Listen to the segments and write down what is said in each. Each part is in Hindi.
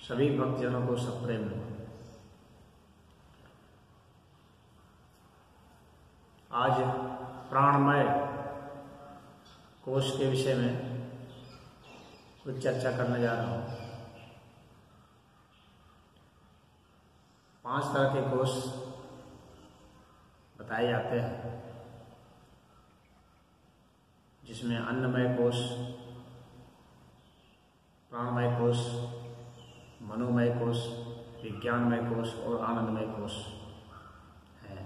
सभी भक्तजनों को सप्रेम नमः। आज प्राणमय कोश के विषय में कुछ चर्चा करने जा रहा हूँ। 5 तरह के कोश बताए जाते हैं, जिसमें अन्नमय कोश, प्राणमय कोश, मनोमय कोश, विज्ञानमय कोश और आनंदमय कोश है।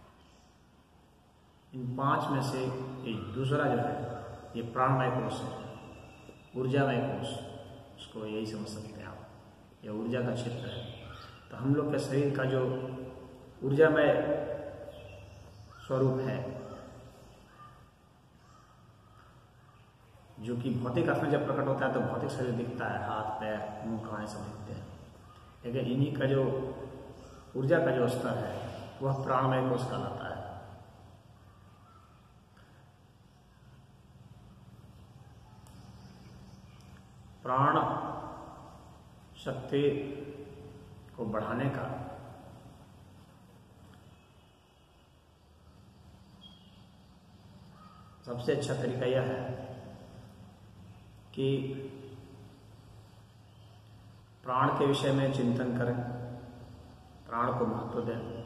इन 5 में से ये दूसरा जो है ये प्राणमय कोश है, ऊर्जामय कोश, उसको यही समझ सकते हैं आप, यह ऊर्जा का क्षेत्र है। तो हम लोग के शरीर का जो ऊर्जामय स्वरूप है, जो कि भौतिक अर्थ में जब प्रकट होता है तो भौतिक शरीर दिखता है, हाथ पैर मुंह कान सब दिखते हैं, लेकिन इन्हीं का जो ऊर्जा का जो स्तर है वह प्राणमय कोश कहलाता है। प्राण शक्ति को बढ़ाने का सबसे अच्छा तरीका यह है कि प्राण के विषय में चिंतन करें, प्राण को महत्व दें,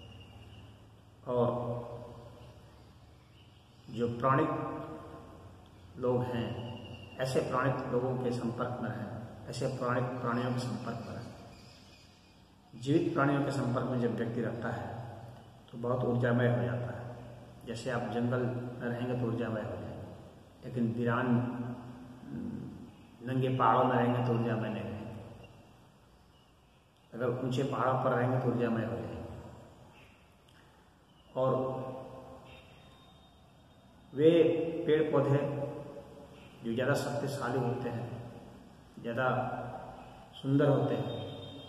और जो प्राणिक लोग हैं ऐसे प्राणिक लोगों के संपर्क में रहें, ऐसे प्राणियों के संपर्क में रहें। जीवित प्राणियों के संपर्क में जब व्यक्ति रहता है तो बहुत ऊर्जामय हो जाता है। जैसे आप जंगल में रहेंगे तो ऊर्जामय हो जाएंगे, लेकिन वीरान नंगे पहाड़ों में रहेंगे तो ऊर्जामय नहीं रहेंगे। अगर ऊंचे पहाड़ों पर रहेंगे तो ऊर्जामय हो जाएंगे। और वे पेड़ पौधे जो ज़्यादा शक्तिशाली होते हैं, ज़्यादा सुंदर होते हैं,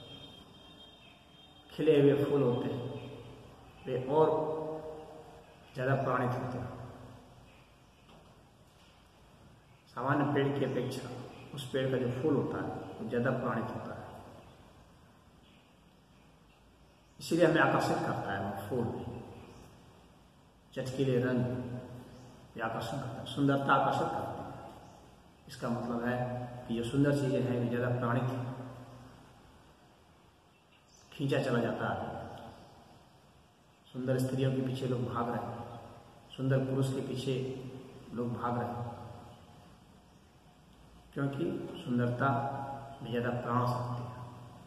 खिले हुए फूल होते हैं, वे और ज़्यादा प्राणित होते हैं। सामान्य पेड़ की अपेक्षा उस पेड़ का जो फूल होता है वो ज़्यादा प्राणित होता है, इसीलिए हमें आकर्षित करता है वो फूल। चटकीले रंग ये आकर्षण करता है, सुंदरता आकर्षित करती है। इसका मतलब है कि जो सुंदर चीज़ें हैं वे ज़्यादा प्राणित खींचा चला जाता है। सुंदर स्त्रियों के पीछे लोग भाग रहे हैं, सुंदर पुरुष के पीछे लोग भाग रहे हैं, क्योंकि सुंदरता में ज़्यादा प्राण शक्ति है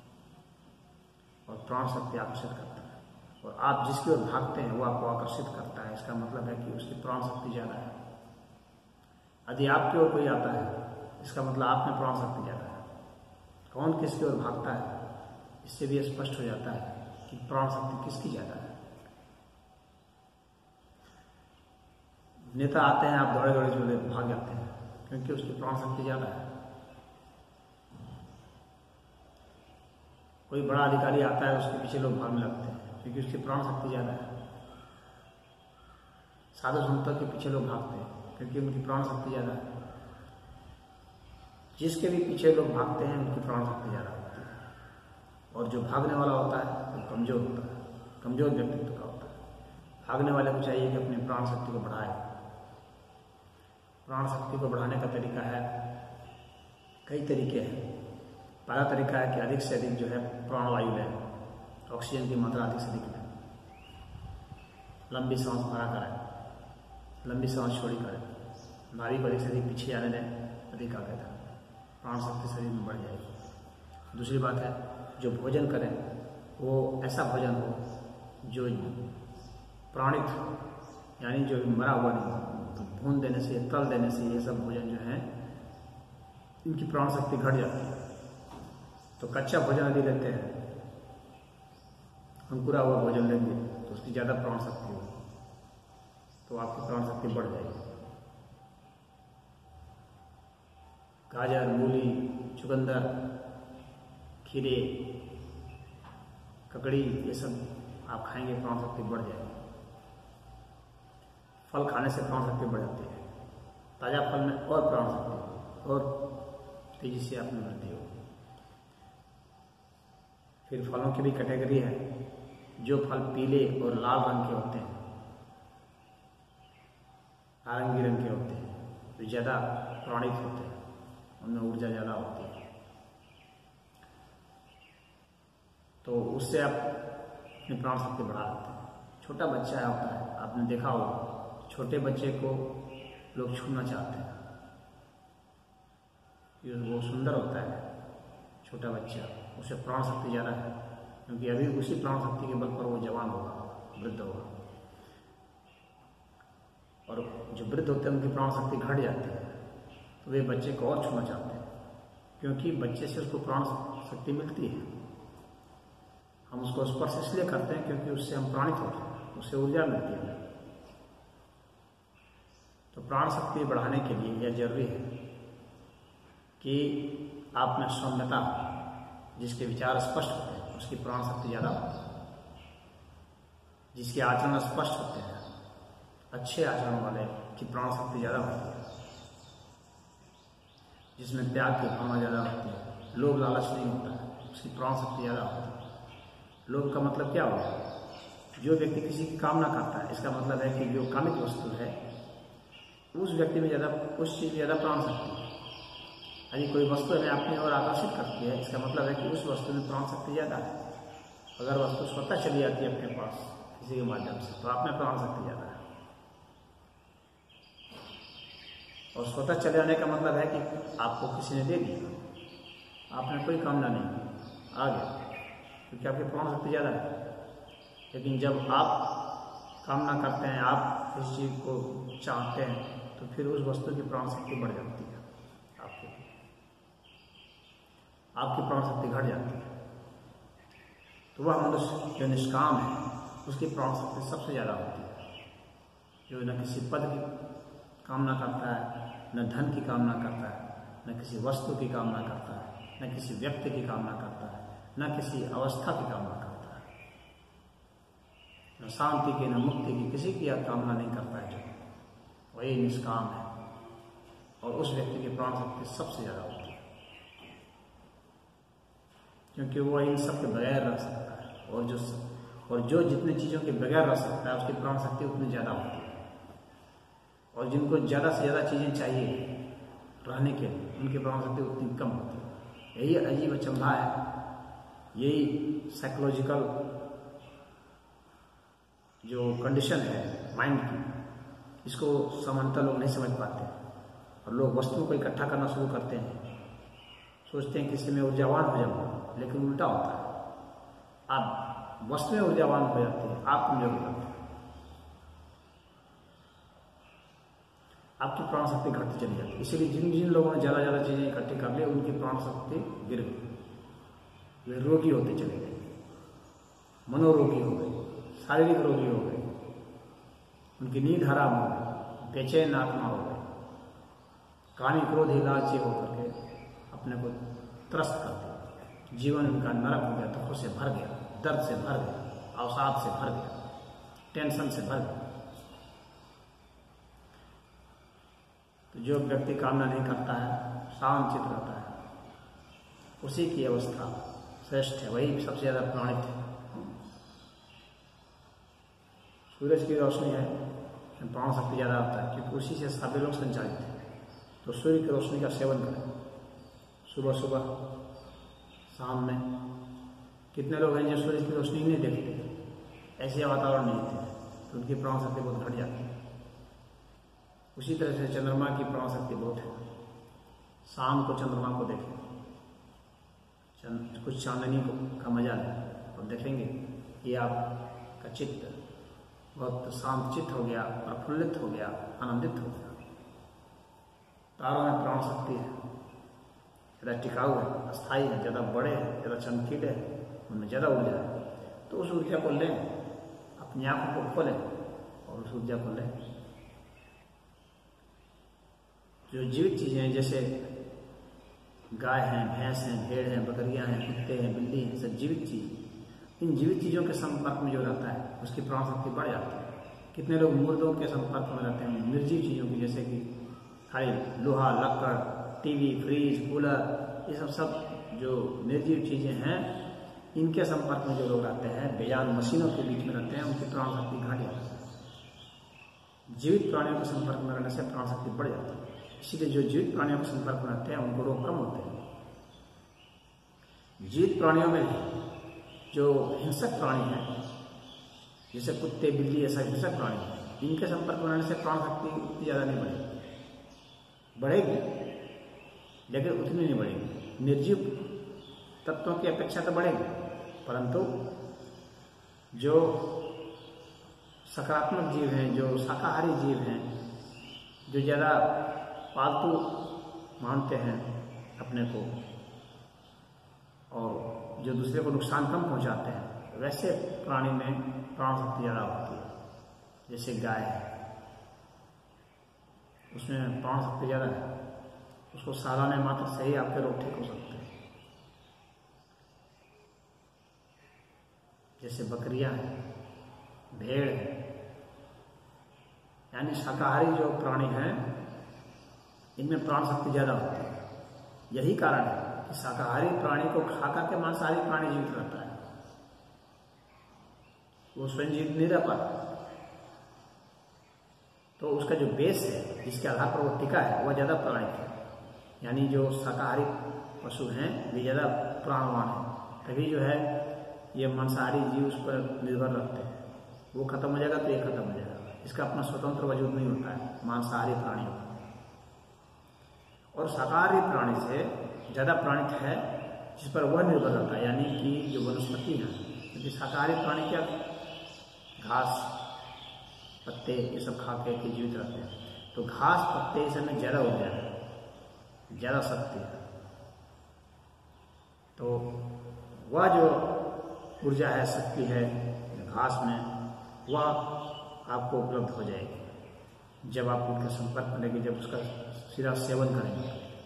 और प्राण शक्ति आकर्षित करता है। और आप जिसकी ओर भागते हैं वो आपको आकर्षित करता है। इसका मतलब है कि उसकी प्राण शक्ति ज़्यादा है। यदि आपकी ओर कोई आता है इसका मतलब आप में प्राण शक्ति ज़्यादा है। कौन किसकी ओर भागता है इससे भी स्पष्ट हो जाता है कि प्राण शक्ति किसकी ज़्यादा है। नेता आते हैं, आप दौड़े दौड़े चले भाग जाते हैं क्योंकि उसकी प्राण शक्ति ज़्यादा है। कोई बड़ा अधिकारी आता है, उसके पीछे लोग भागने लगते हैं क्योंकि उसकी प्राण शक्ति ज़्यादा है। साधु संतों के पीछे लोग भागते हैं क्योंकि उनकी प्राण शक्ति ज़्यादा है। जिसके भी पीछे लोग भागते हैं उनकी प्राण शक्ति ज़्यादा होती है। और जो भागने वाला होता है वो कमज़ोर होता है, कमज़ोर व्यक्तित्व का होता है। भागने वाले को चाहिए कि अपनी प्राण शक्ति को बढ़ाए। प्राण शक्ति को बढ़ाने का तरीका है, कई तरीके हैं। पहला तरीका है कि अधिक से अधिक जो है प्राणवायु लें, ऑक्सीजन की मात्रा अधिक से अधिक लें। लंबी सांस भरा करें, लंबी सांस छोड़ी करें, नाड़ी को अधिक से अधिक पीछे आने दें, अधिक आगे तक प्राण शक्ति शरीर में बढ़ जाएगी। दूसरी बात है, जो भोजन करें वो ऐसा भोजन हो जो प्राणित हो, यानी जो मरा हुआ नहीं। तो भून देने से, तल देने से ये सब भोजन जो है इनकी प्राण शक्ति घट जाती है। तो कच्चा भोजन यदि लेते हैं, अंकुरा हुआ भोजन लेंगे तो उसकी ज़्यादा प्राण शक्ति होगी, तो आपकी प्राण शक्ति बढ़ जाएगी। गाजर, मूली, चुकंदर, खीरे, ककड़ी, ये सब आप खाएंगे, प्राण शक्ति बढ़ जाएगी। फल खाने से प्राण शक्ति बढ़ जाती है। ताज़ा फल में और प्राण शक्ति और तेजी से आप में वृद्धि होगी। फिर फलों की भी कैटेगरी है। जो फल पीले और लाल रंग के होते हैं, नारंगी रंग के होते हैं, जो ज़्यादा प्राणित होते हैं, उनमें ऊर्जा ज़्यादा होती है, तो उससे आप अपनी प्राण शक्ति बढ़ा सकते हैं। छोटा बच्चा होता है, आपने देखा होगा, छोटे बच्चे को लोग छूना चाहते हैं, वो सुंदर होता है छोटा बच्चा, उसे प्राण शक्ति ज़्यादा है, क्योंकि अभी उसी प्राण शक्ति के बल पर वो जवान होगा, वृद्ध होगा। और जो वृद्ध होते हैं उनकी प्राण शक्ति घट जाती है, तो वे बच्चे को और छूना चाहते हैं, क्योंकि बच्चे से उसको प्राण शक्ति मिलती है। हम उसको स्पर्श इसलिए करते हैं क्योंकि उससे हम प्राणित होते हैं, उससे ऊर्जा मिलती है। तो प्राण शक्ति बढ़ाने के लिए यह जरूरी है कि आप में सौम्यता, जिसके विचार स्पष्ट होते हैं उसकी प्राण शक्ति ज़्यादा होती है, जिसके आचरण स्पष्ट होते हैं, अच्छे आचरण वाले की प्राण शक्ति ज़्यादा होती है, जिसमें त्याग की भावना ज़्यादा होती है, लोभ लालच नहीं होता है, उसकी प्राण शक्ति ज़्यादा होती है। लोभ का मतलब क्या होगा? जो व्यक्ति किसी की कामना करता है, इसका मतलब है कि जो कामित वस्तु है उस व्यक्ति में ज़्यादा, उस चीज़ में ज़्यादा प्राण शक्ति है। यदि कोई वस्तु हमें अपनी ओर आकर्षित करती है, इसका मतलब है कि उस वस्तु में प्राण शक्ति ज़्यादा है। अगर वस्तु स्वतः चली जाती है अपने पास किसी के माध्यम से, तो आप में प्राण शक्ति ज़्यादा है। और स्वतः चले जाने का मतलब है कि आपको किसी ने दे दिया, आपने कोई कामना नहीं की, आ गया, क्योंकि आपकी प्राण शक्ति ज़्यादा है। लेकिन जब आप कामना करते हैं, आप किसी चीज़ को चाहते हैं, तो फिर उस वस्तु की प्राण शक्ति बढ़ जाती है, आपकी प्राण शक्ति घट जाती है। तो वह मनुष्य जो निष्काम है, उसकी प्राण शक्ति सबसे ज़्यादा होती है, जो न किसी पद की कामना करता है, न धन की कामना करता है, न किसी वस्तु की कामना करता है, न किसी व्यक्ति की कामना करता है, न किसी अवस्था की कामना करता है, न शांति की, न मुक्ति की, किसी की कामना नहीं करता है। जो वही निष्काम है, और उस व्यक्ति की प्राण शक्ति सबसे ज़्यादा होती है, क्योंकि वो इन सब के बगैर रह सकता है। और जो जितने चीज़ों के बगैर रह सकता है, उसकी प्राण शक्ति उतनी ज़्यादा होती है। और जिनको ज़्यादा से ज़्यादा चीज़ें चाहिए रहने के लिए, उनकी प्राण शक्ति उतनी कम होती है। यही अजीब अचंभा है, यही साइकोलॉजिकल जो कंडीशन है माइंड की, इसको सामान्यतः लोग नहीं समझ पाते, और लोग वस्तुओं को इकट्ठा करना शुरू करते हैं, सोचते हैं कि इससे मैं ऊर्जावान हो जाऊंगा, लेकिन उल्टा होता है। आप वस्तुएं ऊर्जावान हो जाती है, आप कमजोर हो जाते हैं, आपकी प्राण शक्ति घटती चली जाती है। इसीलिए जिन जिन लोगों ने ज़्यादा चीज़ें इकट्ठी कर ली, उनकी प्राण शक्ति गिर गई, वे रोगी होते चले गए, मनोरोगी हो गए, शारीरिक रोगी हो गए, उनकी नींद हराम हो गई, बेचैन आत्मा हो गए, कामी क्रोधी लालची होकर के अपने को त्रस्त कर दिया, जीवन उनका नरक हो गया, दुखों से भर गया, दर्द से भर गया, अवसाद से भर गया, टेंशन से भर गया। तो जो व्यक्ति कामना नहीं करता है, शांत चित्त रहता है, उसी की अवस्था श्रेष्ठ है, वही सबसे ज़्यादा प्राणित है। सूरज की रोशनी है, प्राण शक्ति ज़्यादा होता है, क्योंकि उसी से सभी लोग संचालित हैं। तो सूर्य की रोशनी का सेवन करें सुबह सुबह, शाम में। कितने लोग हैं जो सूर्य की रोशनी नहीं देखते, ऐसे वातावरण नहीं थे, तो उनकी प्राण शक्ति बहुत घट जाती है। उसी तरह से चंद्रमा की प्राण शक्ति बहुत है। शाम को चंद्रमा को देखें, कुछ चांदनी का मजा लें, और देखेंगे कि आपका चित्त बहुत शांत चित्त हो गया, प्रफुल्लित हो गया, आनंदित हो गया। तारों में प्राण शक्ति है, ज़्यादा टिकाऊ है, अस्थायी है, ज़्यादा बड़े हैं, ज़्यादा चमकीले हैं, उनमें ज़्यादा ऊर्जा है। तो उस ऊर्जा को लें, अपनी आँखों को खोलें और उस ऊर्जा को लें। जो जीवित चीज़ें हैं, जैसे गाय हैं, भैंस हैं, भेड़ हैं, बकरियां हैं, कुत्ते हैं, बिल्ली हैं, सब जीवित चीज़। इन जीवित चीज़ों के संपर्क में जो रहता है, उसकी प्राण शक्ति बढ़ जाती है। कितने लोग मुर्दों के संपर्क में रहते हैं, निर्जीव चीज़ों की, जैसे कि खाली लोहा, लक्कड़, टीवी, फ्रिज, कूलर, ये सब जो निर्जीव चीज़ें हैं, इनके संपर्क में जो लोग रहते हैं, बेजान मशीनों के बीच में रहते हैं, उनकी प्राण शक्ति घट जाती है। जीवित प्राणियों के संपर्क में रहने से प्राण शक्ति बढ़ जाती है। इसीलिए जो जीवित प्राणियों के संपर्क में रहते हैं उनको रोग कम होते हैं। जीवित प्राणियों में जो हिंसक प्राणी हैं, जैसे कुत्ते, बिल्ली, ऐसा हिंसक प्राणी है, इनके संपर्क में रहने से प्राण शक्ति उतनी ज़्यादा नहीं बढ़ेगी, लेकिन उतनी नहीं बढ़ेगी। निर्जीव तत्वों की अपेक्षा तो बढ़ेगी, परंतु जो सकारात्मक जीव हैं, जो शाकाहारी जीव हैं, जो ज़्यादा पालतू मानते हैं अपने को और जो दूसरे को नुकसान कम पहुंचाते हैं, वैसे प्राणी में प्राण शक्ति ज़्यादा होती है। जैसे गाय है, उसमें प्राण शक्ति ज़्यादा है, उसको सालाने मात्र से ही आपके रोग ठीक हो सकते हैं। जैसे बकरियां हैं, भेड़ है, यानी शाकाहारी जो प्राणी हैं, इनमें प्राण शक्ति ज़्यादा होती है। यही कारण है कि शाकाहारी प्राणी को खाकर के मांसाहारी प्राणी जीवित रहता है, वो स्वयं जीवित नहीं रह पाता। तो उसका जो बेस है, जिसके आधार पर वो टिका है, वह ज़्यादा प्राणिक है। यानी जो शाकाहारी पशु हैं वे ज़्यादा प्राणवान हैं, तभी जो है ये मांसाहारी जीव उस पर निर्भर रहते हैं। वो खत्म हो जाएगा तो ये खत्म हो जाएगा, इसका अपना स्वतंत्र वजूद नहीं होता है मांसाहारी प्राणियों का। और शाकाहारी प्राणी से ज़्यादा प्राणिक है जिस पर वह निर्भर रहता है, यानी कि जो वनस्पति है। क्योंकि शाकाहारी प्राणी क्या घास, पत्ते, ये सब खा के जीवित रहते हैं, तो घास, पत्ते, इस में ज़्यादा ऊर्जा है, ज़्यादा शक्ति है। तो वह जो ऊर्जा है, शक्ति है घास में, वह आपको उपलब्ध हो जाएगी जब आप उनके संपर्क में रहेंगे, जब उसका सीधा सेवन करेंगे।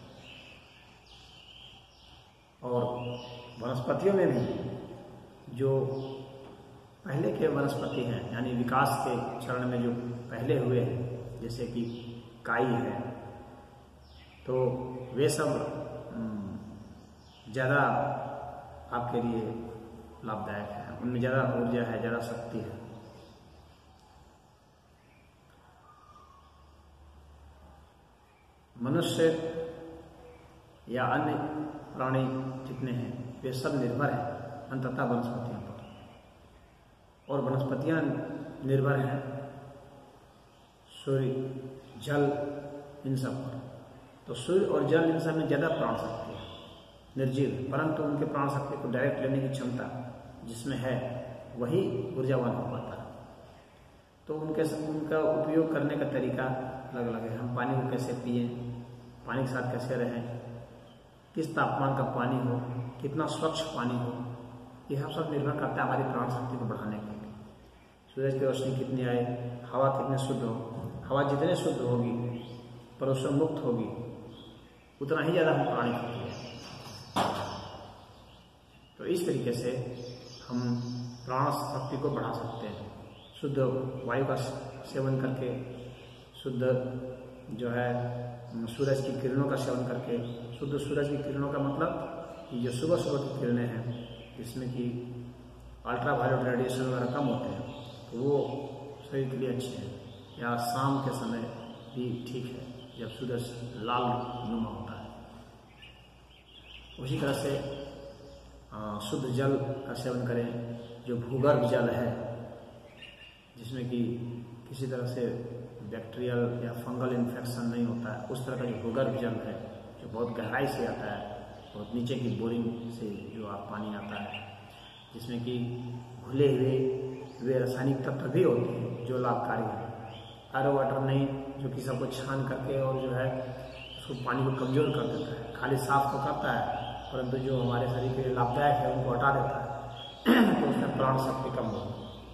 और वनस्पतियों में भी जो पहले के वनस्पति हैं, यानी विकास के चरण में जो पहले हुए हैं, जैसे कि काई है, तो वे सब ज़्यादा आपके लिए लाभदायक है। उनमें ज़्यादा ऊर्जा है, ज़्यादा शक्ति है। मनुष्य या अन्य प्राणी जितने हैं वे सब निर्भर हैं अंततः वनस्पतियों पर, और वनस्पतियां निर्भर हैं सूर्य, जल, इन सब पर। तो सूर्य और जल, इन सब में ज़्यादा प्राण शक्ति है, निर्जीव, परंतु उनके प्राण शक्ति को डायरेक्ट लेने की क्षमता जिसमें है वही ऊर्जावान हो पाता है। तो उनका उपयोग करने का तरीका अलग अलग है। हम पानी को कैसे पिएं, पानी के साथ कैसे रहें, किस तापमान का पानी हो, कितना स्वच्छ पानी हो, यह सब निर्भर करता है हमारी प्राण शक्ति को बढ़ाने के लिए। सूरज की रोशनी कितनी आए, हवा कितनी शुद्ध हो, हवा जितने शुद्ध होगी, प्रदूषण मुक्त होगी, उतना ही ज़्यादा हम प्राणिक होंगे। तो इस तरीके से हम प्राण शक्ति को बढ़ा सकते हैं। शुद्ध वायु का सेवन करके, शुद्ध जो है सूरज की किरणों का सेवन करके। शुद्ध सूरज की किरणों का मतलब कि जो सुबह सुबह की किरणें हैं, जिसमें कि अल्ट्रावायलेट रेडिएशन वगैरह कम होते हैं, तो वो शरीर के लिए अच्छे हैं। या शाम के समय भी ठीक है, जब सूरज लाल नुमा होता है। उसी तरह से शुद्ध जल का सेवन करें, जो भूगर्भ जल है, जिसमें कि किसी तरह से बैक्टीरियल या फंगल इन्फेक्शन नहीं होता है, उस तरह का जो भूगर्भ जल है, जो बहुत गहराई से आता है, बहुत नीचे की बोरिंग से जो पानी आता है, जिसमें कि घुले हुए वे रासायनिक तत्व भी होते हैं जो लाभकारी हैं। आरओ वाटर नहीं, जो कि सबको छान करके और जो है उसको पानी को कमज़ोर कर देता है, खाली साफ तो करता है, परंतु जो हमारे शरीर के लिए लाभदायक है उनको हटा देता है। तो उसमें प्राण शक्ति कम होगी।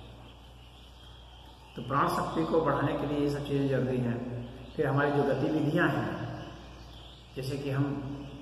तो प्राण शक्ति को बढ़ाने के लिए ये सब चीज़ें जरूरी हैं। फिर हमारी जो गतिविधियां हैं, जैसे कि हम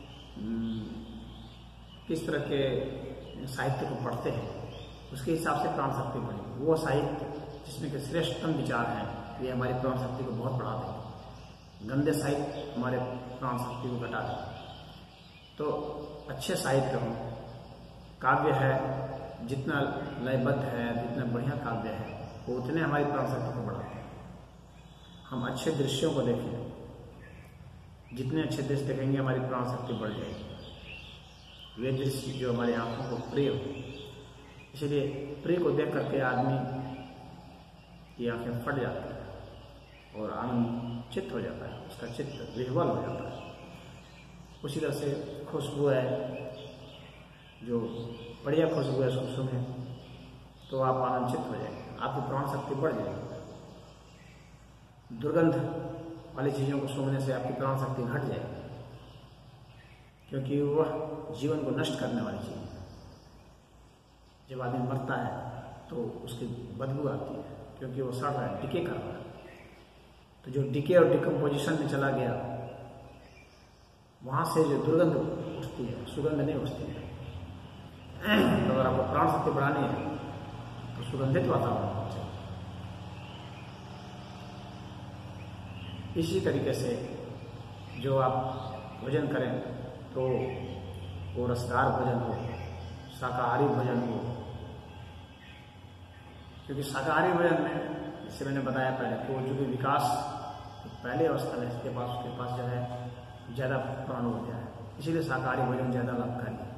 किस तरह के साहित्य को पढ़ते हैं, उसके हिसाब से प्राण शक्ति बढ़ेगी। वो साहित्य जिसमें कि श्रेष्ठतम विचार हैं, ये हमारी प्राण शक्ति को बहुत बढ़ा देंगे। गंदे साहित्य हमारे प्राण शक्ति को घटा देंगे। तो अच्छे साहित्य हों, काव्य है जितना लयबद्ध है, जितना बढ़िया काव्य है, वो उतने हमारी प्राण शक्ति को बढ़ाते हैं। हम अच्छे दृश्यों को देखें, जितने अच्छे दृश्य देखेंगे हमारी प्राण शक्ति बढ़ जाएगी। वे दृश्य जो हमारी आंखों को प्रिय हो, इसलिए प्रिय को देख करके आदमी की आंखें फट जाती है और आनंद हो जाता है, उसका चित्त विह्वल हो जाता है। उसी तरह से खुशबू है, जो बढ़िया खुशबू है उसको सूंघें तो आप आनंदित हो जाएंगे, आपकी प्राण शक्ति बढ़ जाएगी। दुर्गंध वाली चीज़ों को सूंघने से आपकी प्राण शक्ति घट जाएगी, क्योंकि वह जीवन को नष्ट करने वाली चीज़ है। जब आदमी मरता है तो उसकी बदबू आती है, क्योंकि वो सड़ रहा है, डिके कर रहा है। तो जो डिके और डिकम्पोजिशन में चला गया, वहाँ से जो दुर्गंध उठती है, सुगंध नहीं उठती है। तो अगर आपको प्राण शक्ति बढ़ानी है तो सुगंधित वातावरण होना चाहिए। इसी तरीके से जो आप भोजन करें तो वो रसदार भोजन हो, शाकाहारी भोजन हो, क्योंकि शाकाहारी भोजन में, जैसे मैंने बताया पहले, तो जो भी विकास पहले अवस्था में उसके पास जो है ज़्यादा प्राण ऊर्जा है, इसीलिए शाकाहारी भोजन ज़्यादा लाभकारी है।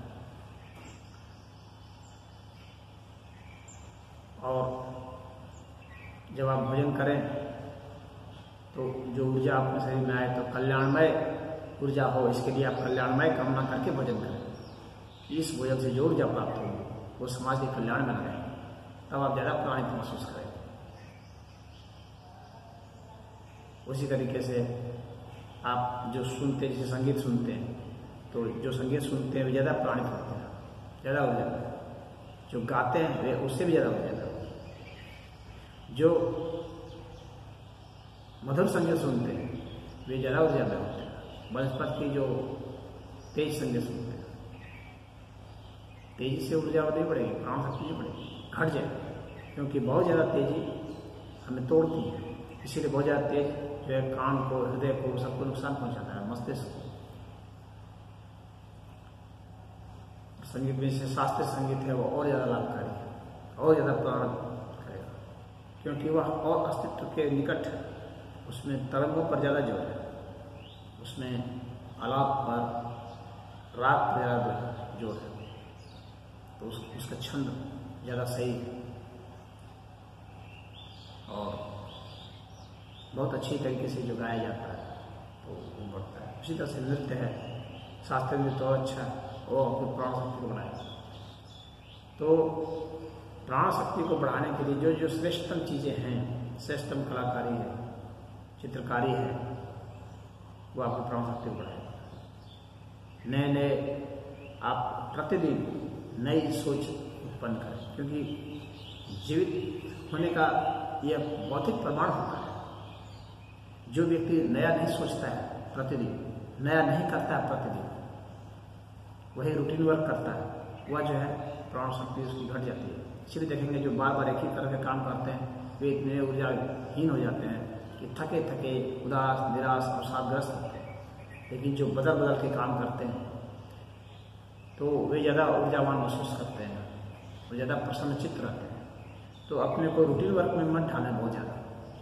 और जब आप भोजन करें तो जो ऊर्जा अपने शरीर में आए तो कल्याणमय ऊर्जा हो, इसके लिए आप कल्याणमय कामना करके भोजन करें। इस भोजन से जो ऊर्जा प्राप्त होगी वो समाज के कल्याण में लगाएं, तब आप ज़्यादा प्राणित महसूस करेंगे। उसी तरीके से आप जो सुनते हैं, जैसे संगीत सुनते हैं, तो जो संगीत सुनते हैं वे ज़्यादा प्राणित होते हैं, ज़्यादा ऊर्जा होती है। जो गाते हैं वे उससे भी ज़्यादा ऊर्जा होती है। जो मधुर संगीत सुनते हैं वे ज़्यादा ऊर्जा में होते हैं। बनस्पत की जो तेज संगीत सुनते हैं, तेजी से ऊर्जा नहीं बढ़ेगी, प्राण शक्ति नहीं बढ़ेगी, घट जाएगी, क्योंकि बहुत ज़्यादा तेजी हमें तोड़ती है। इसीलिए बहुत ज़्यादा तेज जो है कान को, हृदय को, सबको नुकसान पहुंचाता है, मस्तिष्क को। संगीत में से शास्त्रीय संगीत है वो और ज़्यादा लाभकारी है, और ज़्यादा प्राण करेगा, क्योंकि वह और अस्तित्व के निकट है। उसमें तरंगों पर ज़्यादा जोर है, उसमें आलाप पर, राग पर ज़्यादा जोर है, तो उसका छंद ज़्यादा सही है और बहुत अच्छी तरीके से जो गाया जाता है तो वो बढ़ता है। उसी तरह से नृत्य है, शास्त्रीय नृत्य और अच्छा है, वो अपनी प्राण शक्ति को बढ़ाएगा। तो प्राण शक्ति को बढ़ाने के लिए जो जो श्रेष्ठतम चीज़ें हैं, श्रेष्ठतम कलाकारी है, चित्रकारी है, वो आपकी प्राण शक्ति को बढ़ाएगा। नए नए आप प्रतिदिन नई सोच उत्पन्न करें, क्योंकि जीवित होने का यह भौतिक प्रमाण होता है। जो व्यक्ति नया नहीं सोचता है प्रतिदिन, नया नहीं करता है प्रतिदिन, वही रूटीन वर्क करता है, वह जो है प्राण शक्ति उसकी घट जाती है। इसलिए देखेंगे जो बार बार एक ही तरह के काम करते हैं वे इतने ऊर्जाहीन हो जाते हैं कि थके थके, उदास, निराश और साधग्रस्त होते हैं। लेकिन जो बदल बदल के काम करते हैं तो वे ज़्यादा ऊर्जावान महसूस करते हैं और ज़्यादा प्रसन्नचित्त रहते हैं। तो अपने को रूटीन वर्क में मत ढालें, बहुत ज़्यादा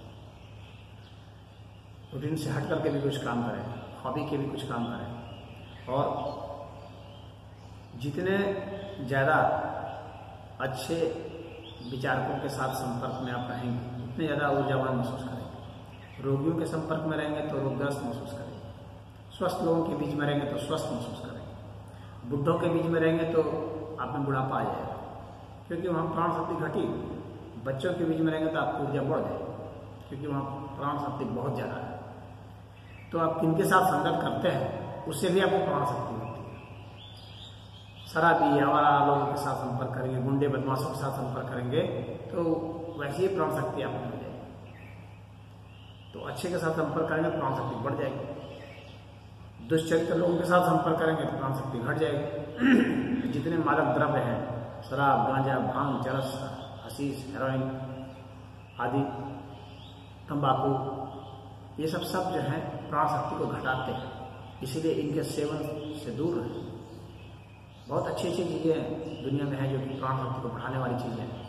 रूटीन से हट करके भी कुछ काम करें, हॉबी के भी कुछ काम करें, और जितने ज़्यादा अच्छे विचारकों के साथ संपर्क में आप रहेंगे उतने ज़्यादा ऊर्जावान महसूस करेंगे। रोगियों के संपर्क में रहेंगे तो रोगग्रस्त महसूस करेंगे, स्वस्थ लोगों के बीच में रहेंगे तो स्वस्थ महसूस करेंगे, बुढ़ों के बीच में रहेंगे तो आप में बुढ़ापा आ जाएगा, क्योंकि वहाँ प्राण शक्ति घटी। बच्चों के बीच में रहेंगे तो आपकी ऊर्जा बढ़ जाएगी, क्योंकि वहाँ प्राण शक्ति बहुत ज़्यादा है। तो आप किनके साथ संगत करते हैं उससे भी आपको प्राण शक्ति होती है। शराबी, आवारा लोगों के साथ संपर्क करेंगे, गुंडे बदमाशों के साथ संपर्क करेंगे तो वैसे ही प्राण शक्ति आपको हो जाएगी। तो अच्छे के साथ संपर्क करेंगे तो प्राण शक्ति बढ़ जाएगी। दुष्चरित्र लोगों के साथ संपर्क करेंगे तो प्राण शक्ति घट जाएगी। जितने मादक द्रव्य हैं, शराब, गांजा, भांग, चरस, हशीश, हेरोइन आदि, तंबाकू, ये सब जो है प्राण शक्ति को घटाते हैं, इसीलिए इनके सेवन से दूर रहें। बहुत अच्छी अच्छी चीज़ें दुनिया में हैं जो कि प्राण शक्ति को बढ़ाने वाली चीज़ें हैं।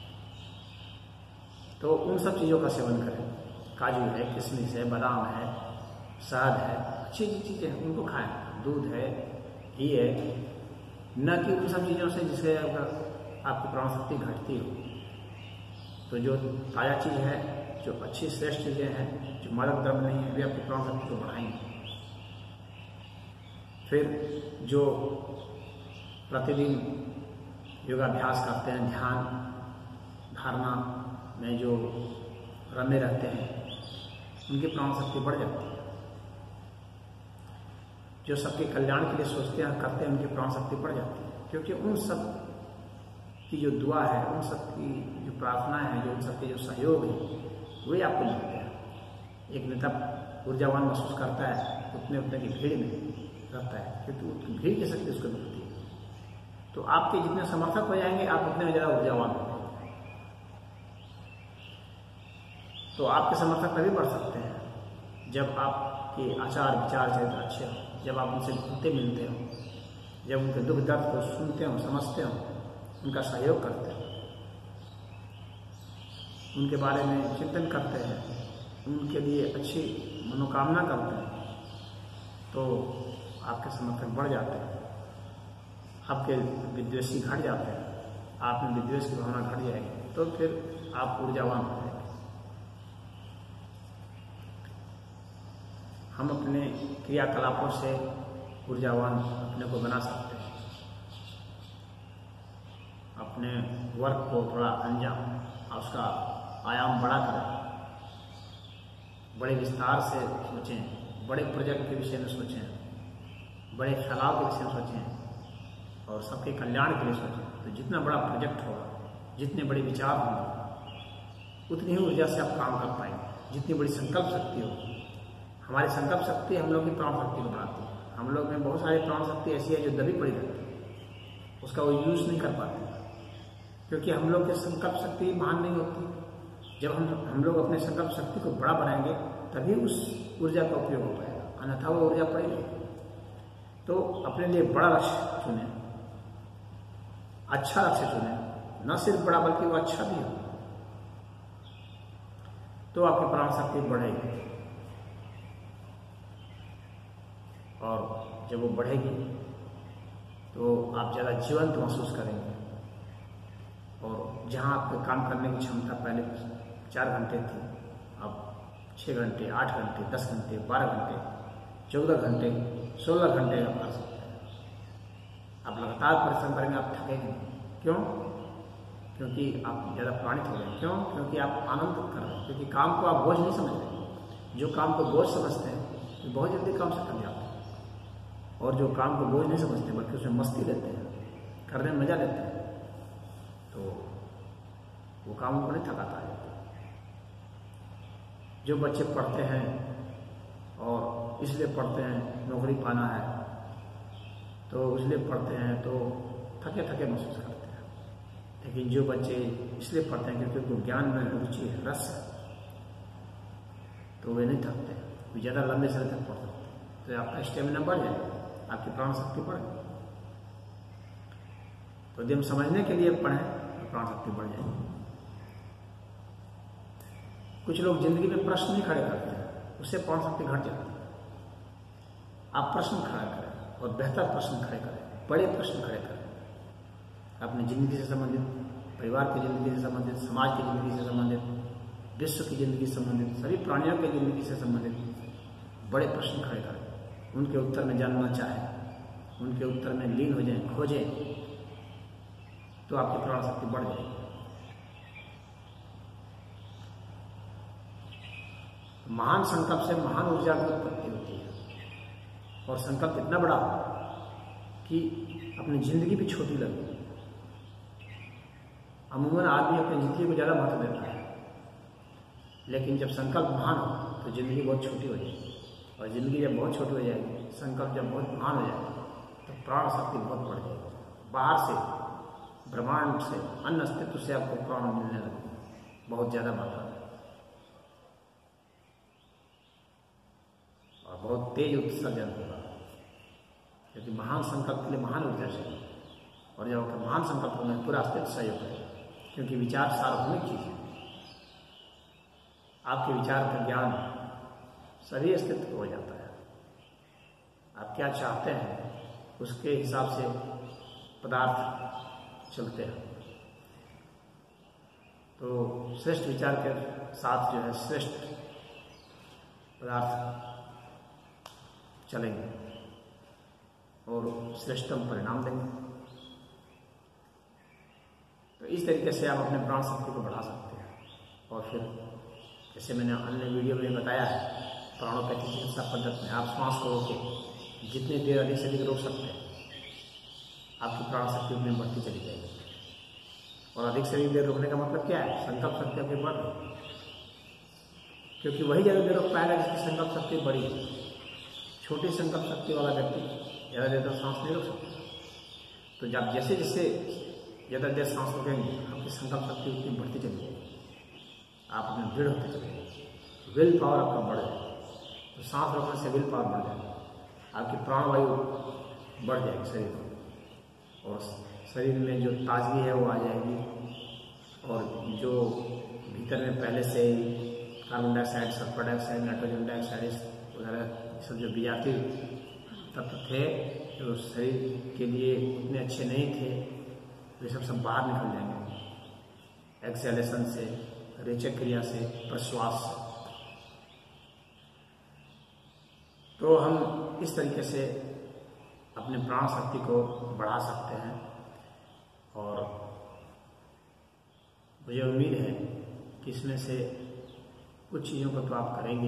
तो उन सब चीज़ों का सेवन करें। काजू है, किशमिश है, बादाम है, शहद है, अच्छी अच्छी चीज़ें हैं, उनको खाएं। दूध है, घी है, न कि उन सब चीज़ों से जिससे आपकी प्राण शक्ति घटती हो। तो जो ताज़ा चीज़ है, जो अच्छी श्रेष्ठ चीज़ें हैं, जो मादक द्रव्य नहीं है, वे आपकी प्राण शक्ति को बढ़ाएंगे। फिर जो प्रतिदिन योगाभ्यास करते हैं, ध्यान धारणा में जो रमे रहते हैं, उनकी प्राण शक्ति बढ़ जाती है। जो सबके कल्याण के लिए सोचते हैं, करते हैं, उनकी प्राण शक्ति बढ़ जाती है। क्योंकि उन सब की जो दुआ है, उन सब की जो प्रार्थनाएं हैं, जो उन सबके जो सहयोग है, वही आपको मिलते हैं। एक नेता ऊर्जावान महसूस करता है उतने की भीड़ में रहता है, क्योंकि उसकी भीड़ की शक्ति उसको मिलती है। तो आपके जितने समर्थक हो जाएंगे, आप उतने ज़्यादा ऊर्जावान हो जाएंगे। तो आपके समर्थक तभी बढ़ सकते हैं जब आपके आचार विचार चरित्र अच्छे हों, जब आप उनसे घुलते मिलते हो, जब उनके दुख दर्द को सुनते हो, समझते हो, उनका सहयोग करते हो, उनके बारे में चिंतन करते हैं, उनके लिए अच्छी मनोकामना करते हैं, तो आपके समर्थक बढ़ जाते हैं, आपके विद्वेषी घट जाते हैं, आप में विद्वेष की भावना घट जाएगी, तो फिर आप ऊर्जावान हो जाएंगे। हम अपने क्रियाकलापों से ऊर्जावान अपने को बना सकते हैं। अपने वर्क को थोड़ा अंजाम, उसका आयाम बड़ा करें, बड़े विस्तार से सोचें, बड़े प्रोजेक्ट के विषय में सोचें, बड़े फैलाव के विषय में सोचें और सबके कल्याण के लिए सोचें। तो जितना बड़ा प्रोजेक्ट होगा, जितने बड़े विचार होंगे, उतनी ही ऊर्जा से आप काम कर पाएंगे। जितनी बड़ी संकल्प शक्ति होगी, हमारी संकल्प शक्ति हम लोग की प्राण शक्ति को बढ़ाती है। हम लोग में बहुत सारी प्राण शक्ति ऐसी है जो दबी पड़ी रहती है, उसका वो यूज नहीं कर पाते, क्योंकि हम लोग की संकल्प शक्ति महान नहीं होती। जब हम लोग अपने संकल्प शक्ति को बड़ा बनाएंगे, तभी उस ऊर्जा का उपयोग हो पाएगा, अन्यथा वो ऊर्जा पड़ेगी। तो अपने लिए बड़ा लक्ष्य चुनें, अच्छा लक्ष्य चुनें, न सिर्फ बड़ा बल्कि वो अच्छा भी हो, तो आपकी प्राण शक्ति बढ़ेगी। और जब वो बढ़ेगी तो आप ज़्यादा जीवंत महसूस करेंगे। और जहाँ आपके काम करने की क्षमता पहले 4 घंटे थी, अब 6 घंटे, 8 घंटे, 10 घंटे, 12 घंटे, 14 घंटे, 16 घंटे आप कर सकते हैं। आप लगातार परिश्रम करेंगे, आप थकेंगे नहीं। क्यों? क्योंकि आप ज़्यादा प्रमाणित हो गए। क्यों? क्योंकि आप आनंद कर रहे हैं, क्योंकि काम को आप बोझ नहीं समझते। जो काम को बोझ समझते हैं, तो बहुत जल्दी काम से थक जाते हैं। और जो काम को बोझ नहीं समझते, बल्कि उसमें मस्ती लेते हैं, करने में मजा लेते हैं, तो वो काम को नहीं थकाता है। जो बच्चे पढ़ते हैं और इसलिए पढ़ते हैं नौकरी पाना है, तो इसलिए पढ़ते हैं तो थके थके महसूस करते हैं। लेकिन जो बच्चे इसलिए पढ़ते हैं क्योंकि उनको ज्ञान में रुचि है, रस है, तो वे नहीं थकते, वे ज़्यादा लंबे समय तक पढ़ सकते हैं। तो आपका स्टेमिना बढ़ जाएगा, आपकी प्राण शक्ति बढ़े। तो यदि हम समझने के लिए पढ़ें तो प्राण शक्ति बढ़ जाएगी। कुछ लोग जिंदगी में प्रश्न नहीं खड़े करते हैं, उससे प्राण शक्ति घट जाती है। आप प्रश्न खड़ा करें और बेहतर प्रश्न खड़े करें, बड़े प्रश्न खड़े करें, अपनी जिंदगी से संबंधित, परिवार की जिंदगी से संबंधित, समाज की जिंदगी से संबंधित, विश्व की जिंदगी से संबंधित, सभी प्राणियों की जिंदगी से संबंधित बड़े प्रश्न खड़े करें। उनके उत्तर में जानना चाहें, उनके उत्तर में लीन हो जाएं, खोजें, तो आपकी प्राण शक्ति बढ़ जाएगी। महान संकल्प से महान ऊर्जा की उत्पत्ति होती है। और संकल्प इतना बड़ा कि अपनी जिंदगी भी छोटी लगे। अमूमन आदमी अपनी जिंदगी को ज़्यादा महत्व देता है, लेकिन जब संकल्प महान हो तो जिंदगी बहुत छोटी हो जाएगी। और जिंदगी जब बहुत छोटी हो जाएगी, संकल्प जब बहुत महान हो जाएगा, तो प्राण शक्ति बहुत बढ़ जाएगी। बाहर से, ब्रह्मांड से, अन्य अस्तित्व से आपको प्राण मिलने लगे बहुत ज़्यादा मात्रा में, और बहुत तेज उत्सर्जन होगा, क्योंकि महान संकल्प के लिए महान ऊर्जा चाहिए। और जब आपके महान संकल्प में पूरा अस्तित्व सहयोग करेगा, क्योंकि विचार सार्वभौमिक चीज है। आपके विचार का ज्ञान सभी अस्तित्व को हो जाता है। आप क्या चाहते हैं उसके हिसाब से पदार्थ चलते हैं। तो श्रेष्ठ विचार के साथ जो है श्रेष्ठ पदार्थ चलेंगे और श्रेष्ठतम परिणाम देंगे। तो इस तरीके से आप अपने प्राण शक्ति को बढ़ा सकते हैं। और फिर जैसे मैंने अन्य वीडियो में बताया है, प्राणोपैथी चिकित्सा पद्धति में आप श्वास को रोके जितनी देर अधिक से अधिक रोक सकते हैं, आपकी प्राण शक्ति उतनी बढ़ती चली जाएगी। और अधिक से अधिक देर रोकने का मतलब क्या है? संकल्प शक्ति आपकी बढ़ रही, क्योंकि वही ज़्यादा देर रोक पाएगा जिसकी संकल्प शक्ति बड़ी है। छोटी संकल्प शक्ति वाला व्यक्ति ज़्यादा देर तक सांस नहीं रोक सकता। तो जब जैसे जैसे ज़्यादा देर सांस रोकेंगे, आपकी संकल्प शक्ति उतनी बढ़ती चली जाएगी, आप अपने दृढ़ होते चले जाएंगे, विल पावर आपका बढ़ जाएगा। तो सांस रोकने से विल पावर बढ़ जाएगी, आपकी प्राणवायु बढ़ जाएगी शरीर में, और शरीर में जो ताजगी है वो आ जाएगी। और जो भीतर में पहले से ही carbon dioxide, sulphur dioxide, nitrogen dioxide वगैरह सब जो विजातीय तत्व थे जो शरीर के लिए उतने अच्छे नहीं थे, वे सब बाहर निकल जाएंगे एक्सहेलेशन से, रेचक क्रिया से, प्रश्वास से। तो हम इस तरीके से अपने प्राण शक्ति को बढ़ा सकते हैं। और मुझे उम्मीद है कि इसमें से कुछ चीज़ों को तो आप करेंगे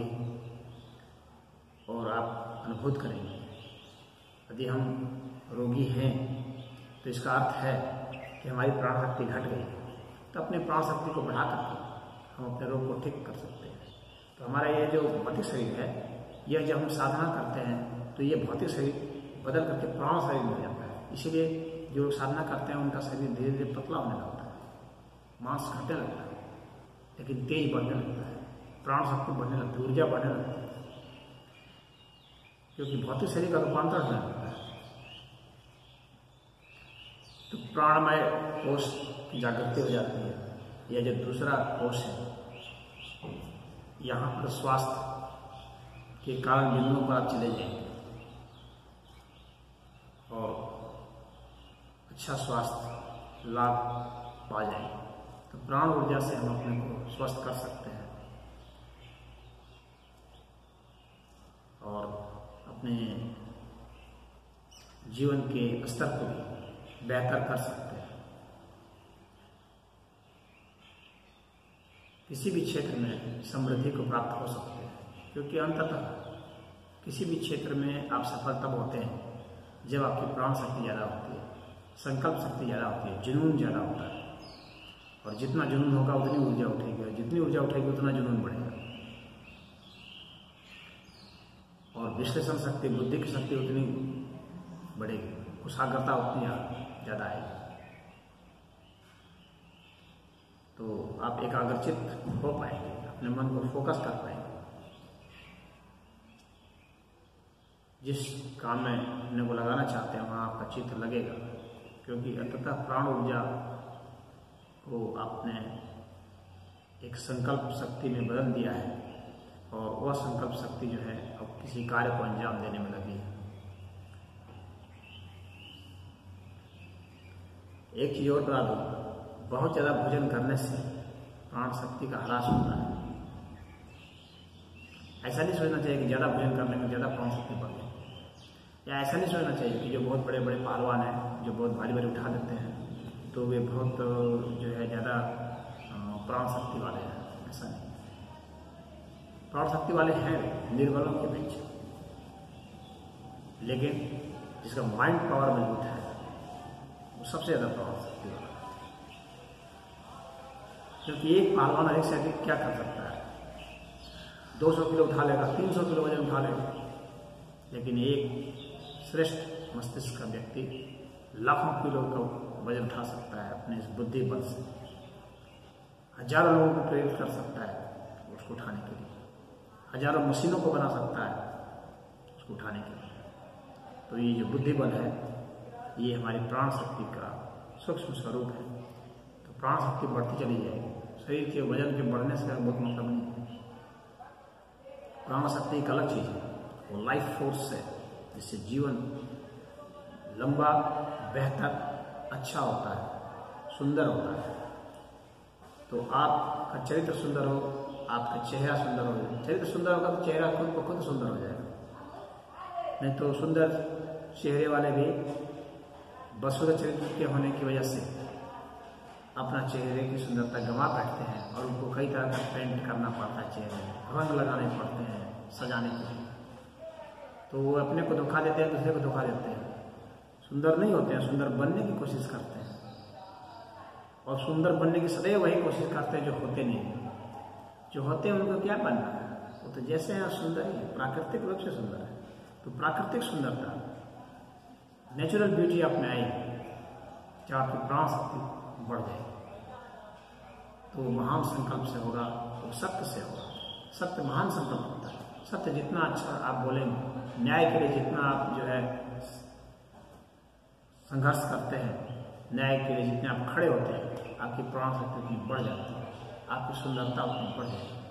और आप अनुभूत करेंगे। यदि हम रोगी हैं तो इसका अर्थ है कि हमारी प्राण शक्ति घट गई, तो अपनी प्राण शक्ति को बढ़ा करके हम अपने रोग को ठीक कर सकते हैं। तो हमारा ये जो भौतिक शरीर है, यह जब हम साधना करते हैं तो ये भौतिक शरीर बदल करके प्राण शरीर में हो जाता है। इसीलिए जो लोग साधना करते हैं उनका शरीर धीरे धीरे पतला होने लगता है, मांस घटने लगता है, लेकिन तेज बढ़ने लगता है, प्राण शक्ति बढ़ने लगती है, ऊर्जा बढ़ने लगती है, क्योंकि भौतिक शरीर का रूपांतर होने लगता है। तो प्राणमय कोष की जागृति हो जाती है। यह जो दूसरा कोष है, यहाँ पर स्वास्थ्य के कारण बिंदुओं पर आप चले जाएंगे और अच्छा स्वास्थ्य लाभ पा जाएंगे। तो प्राण ऊर्जा से हम अपने को स्वस्थ कर सकते हैं और अपने जीवन के स्तर को बेहतर कर सकते हैं। किसी भी क्षेत्र में समृद्धि को प्राप्त हो सकते हैं, क्योंकि अंततः किसी भी क्षेत्र में आप सफल तब होते हैं जब आपकी प्राण शक्ति ज़्यादा होती है, संकल्प शक्ति ज़्यादा होती है, जुनून ज़्यादा होता है। और जितना जुनून होगा उतनी ऊर्जा उठेगी, और जितनी ऊर्जा उठेगी उतना जुनून बढ़ेगा। और विश्लेषण शक्ति, बुद्धि की शक्ति उतनी बढ़ेगी, कुशाग्रता उतनी ज़्यादा आएगी। तो आप एकाग्रचित हो पाएंगे, अपने मन को फोकस कर पाएंगे। जिस काम में अपने को लगाना चाहते हैं वहाँ आपका चित्त लगेगा, क्योंकि अंततः प्राण ऊर्जा को आपने एक संकल्प शक्ति में बदल दिया है, और वह संकल्प शक्ति जो है अब किसी कार्य को अंजाम देने में लगी है। एक चीज और बता दूं, बहुत ज़्यादा भोजन करने से प्राण शक्ति का ह्रास होता है। ऐसा नहीं सोचना चाहिए कि ज़्यादा भोजन करने में ज़्यादा प्राण शक्ति बढ़ गई, या ऐसा नहीं सोचना चाहिए कि जो बहुत बड़े बड़े पहलवान हैं, जो बहुत भारी भारी उठा देते हैं, तो वे बहुत जो है ज़्यादा प्राण शक्ति वाले हैं। ऐसा नहीं, प्राण शक्ति वाले हैं निर्बलों के बीच, लेकिन जिसका माइंड पावर मजबूत है वो सबसे ज़्यादा प्राण शक्ति वाला है। क्योंकि एक पहलवान अधिक से अधिक क्या कर सकता है? 200 किलो उठा लेगा, 300 किलो वजन उठा लेगा, लेकिन एक श्रेष्ठ मस्तिष्क का व्यक्ति लाखों किलो का वजन उठा सकता है अपने इस बुद्धि बल से। हजारों लोगों को प्रेरित कर सकता है उसको उठाने के लिए, हजारों मशीनों को बना सकता है उसको उठाने के लिए। तो ये जो बुद्धि बल है ये हमारी प्राण शक्ति का सूक्ष्म स्वरूप है। तो प्राण शक्ति बढ़ती चली जाएगी। शरीर के वजन के बढ़ने से बहुत मतलब नहीं है। प्राण शक्ति एक अलग चीज़ है, वो लाइफ फोर्स है जिससे जीवन लंबा, बेहतर, अच्छा होता है, सुंदर होता है। तो आपका चरित्र सुंदर हो, आपका चेहरा सुंदर हो। चरित्र सुंदर होगा तो चेहरा खुद ब खुद सुंदर हो जाएगा। नहीं तो सुंदर चेहरे वाले भी बदसूरत चरित्र के होने की वजह से अपना चेहरे की सुंदरता गंवा बैठते हैं और उनको कई तरह का पेंट करना पड़ता है, चेहरे में रंग लगाने पड़ते हैं सजाने के लिए। तो वो अपने को धोखा देते हैं, दूसरे को धोखा देते हैं, सुंदर नहीं होते हैं, सुंदर बनने की कोशिश करते हैं। और सुंदर बनने की सदैव वही कोशिश करते हैं जो होते नहीं हैं। जो होते हैं उनको क्या बनना है, वो तो जैसे हैं सुंदर ही, प्राकृतिक रूप से सुंदर है। तो प्राकृतिक सुंदरता, नेचुरल ब्यूटी आप में आई, जहाँ आपकी प्राण शक्ति बढ़ जाए, तो महान संकल्प से होगा, वो सत्य से होगा। सत्य महान संकल्प होता है। सत्य जितना अच्छा आप बोलेंगे, न्याय के लिए जितना आप जो है संघर्ष करते हैं, न्याय के लिए जितने आप खड़े होते हैं, आपकी प्राण शक्ति उतनी बढ़ जाती है, आपकी सुंदरता उतनी बढ़ जाती है।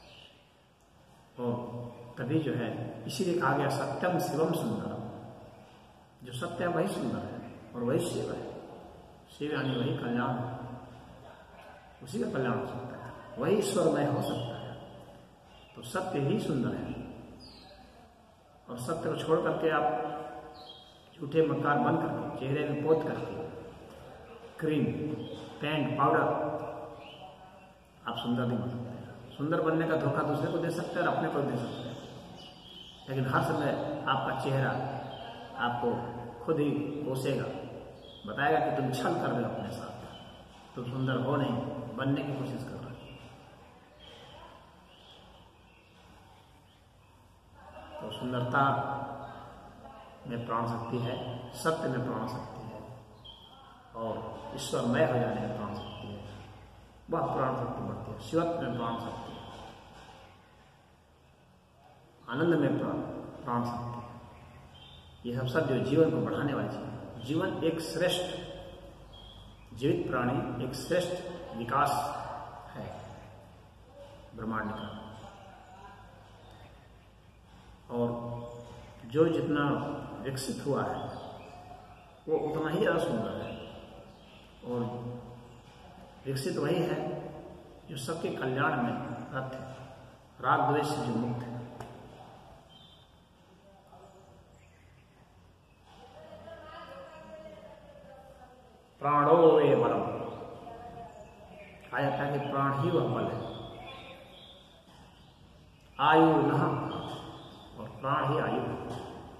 और तभी जो है, इसीलिए कहा गया सत्यम शिवम सुंदरम। जो सत्य है वही सुंदर है और वही शिव है। शिव यानी वही कल्याण है, उसी का कल्याण हो सकता है, वही ईश्वरमय हो सकता है। तो सत्य ही सुंदर है। और सत्य को छोड़ करके आप झूठे मकान बन करके, चेहरे में पोत करके, क्रीम, पेंट, पाउडर, आप सुंदर नहीं बन सकते। सुंदर बनने का धोखा दूसरे को दे सकते हैं और अपने को दे सकते हैं। लेकिन हर समय आपका चेहरा आपको खुद ही कोसेगा, बताएगा कि तुम छल कर रहे हो अपने साथ, तुम सुंदर हो नहीं, बनने की कोशिश कर रहे हो। तो सुंदरता में प्राण शक्ति है, सत्य में प्राण शक्ति है, और ईश्वरमय हो जाने में प्राण शक्ति है। वह प्राण शक्ति बढ़ती है। शिवत्व में प्राण शक्ति है, आनंद में प्राण शक्ति है। ये सब सब जो जीवन को बढ़ाने वाली चीज है। जीवन एक श्रेष्ठ जीवित प्राणी, एक श्रेष्ठ विकास है ब्रह्मांड का। और जो जितना विकसित हुआ है वो उतना ही ज़्यादा सुंदर है। और विकसित वही है जो सबके कल्याण में रत है, राग द्वेष से जो मुक्त है। प्राणो वे बलम, कहा जाता है कि प्राण ही वह बल है। आयु नः, और प्राण ही आयु है।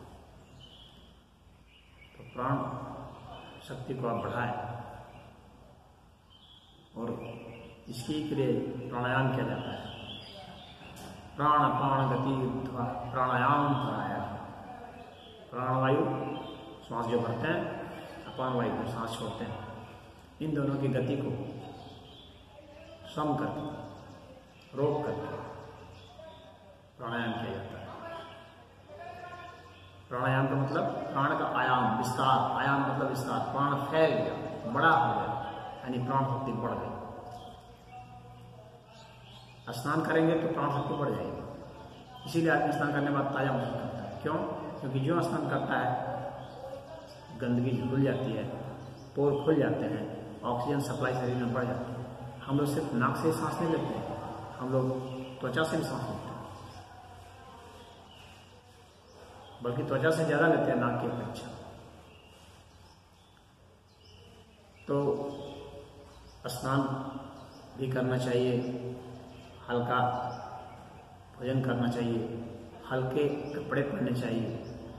तो प्राण शक्ति को आप बढ़ाएं, और इसके लिए प्राणायाम किया जाता है। प्राण अपान गति प्राणायाम कराया। प्राणवायु श्वास जो भरते हैं, अपान वायु में सांस छोड़ते हैं, इन दोनों की गति को सम करके, रोक करके प्राणायाम किया जाता है। प्राणायाम का मतलब प्राण का आयाम, विस्तार। आयाम मतलब विस्तार। प्राण फैल गया, बड़ा हो गया, यानी प्राण शक्ति बढ़ गई। स्नान करेंगे तो प्राण शक्ति बढ़ जाएगी। इसीलिए आदमी स्नान करने के बाद ताजा महसूस करता है। क्यों? क्योंकि जो स्नान करता है गंदगी धुल जाती है, पोर खुल जाते हैं, ऑक्सीजन सप्लाई शरीर में बढ़ जाती है। हम लोग सिर्फ नाक से ही सांस नहीं लेते हैं, हम लोग त्वचा से भी सांस लेते हैं, बल्कि त्वचा से ज़्यादा लेते हैं नाक की अपेक्षा। तो स्नान भी करना चाहिए, हल्का भोजन करना चाहिए, हल्के कपड़े पहनने चाहिए,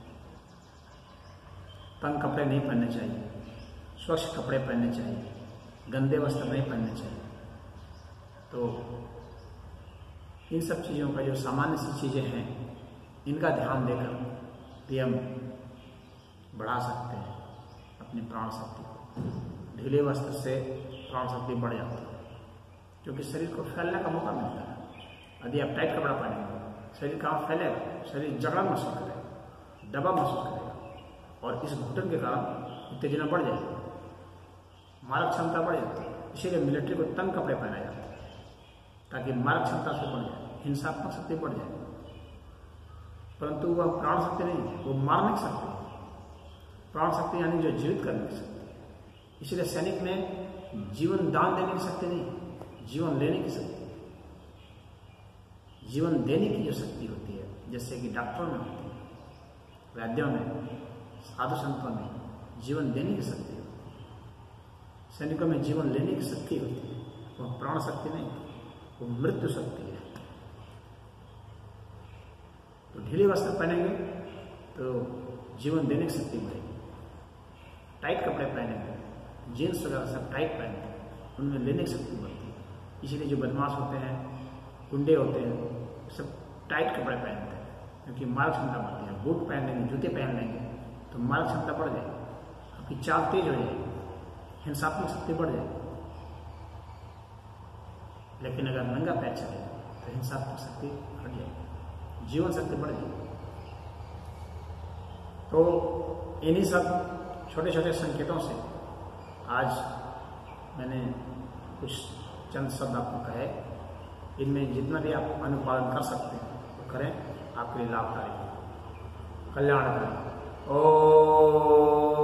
तंग कपड़े नहीं पहनने चाहिए, स्वच्छ कपड़े पहनने चाहिए, गंदे वस्त्र नहीं पहनने चाहिए। तो इन सब चीज़ों का जो सामान्य सी चीज़ें हैं, इनका ध्यान देकर भी हम बढ़ा सकते हैं अपनी प्राण शक्ति को। ढीले वस्त्र से प्राण शक्ति बढ़ जाती है, क्योंकि शरीर को फैलने का मौका मिलता है। यदि आप टाइट कपड़ा पहनेंगे, शरीर कहाँ फैलेगा? शरीर जकड़न महसूस करेगा, दबा महसूस करेगा, और इस घुटन के कारण उत्तेजना बढ़ जाएगी, मारक क्षमता बढ़ जाती है। इसीलिए मिलिट्री को तंग कपड़े पहनाए जाते हैं ताकि मारक क्षमता से बढ़ जाए, हिंसात्मक शक्ति बढ़ जाए। परंतु वह प्राण शक्ति नहीं है, वो मारने की शक्ति है। प्राण शक्ति यानी जो जीवित करने की शक्ति। इसलिए सैनिक में जीवन दान देने की शक्ति नहीं, जीवन लेने की शक्ति, जीवन देने की जो शक्ति होती है, जैसे कि डॉक्टरों में होती है, वैद्यों में, साधु संतों में जीवन देने की शक्ति होती है। सैनिकों में जीवन लेने की शक्ति होती है। वह प्राण शक्ति नहीं, वो मृत्यु शक्ति है। तो ढीले वस्त्र पहनेंगे तो जीवन देने की शक्ति बढ़ेगी। टाइट कपड़े पहनेंगे, जीन्स वगैरह सब टाइट पहनेंगे, उनमें लेने की शक्ति बढ़ती है। इसीलिए जो बदमाश होते हैं, गुंडे होते हैं, सब टाइट कपड़े पहनते हैं क्योंकि मारक क्षमता बढ़ती है। बूट पहन लेंगे, जूते पहन लेंगे तो मारक क्षमता बढ़ जाएगी, आपकी चाल तेज हो जाएगी, हिंसात्मक शक्ति बढ़ जाएगी। लेकिन अगर नंगा पैर चले तो हिंसात्मक शक्ति घट जाएगी, जीवन शक्ति बढ़ जाएगी। तो इन्हीं सब छोटे छोटे संकेतों से आज मैंने कुछ चंद शब्द आपको कहे। इनमें जितना भी आप अनुपालन कर सकते हैं तो करें, आपके लिए लाभदायक, कल्याणकारी। ओम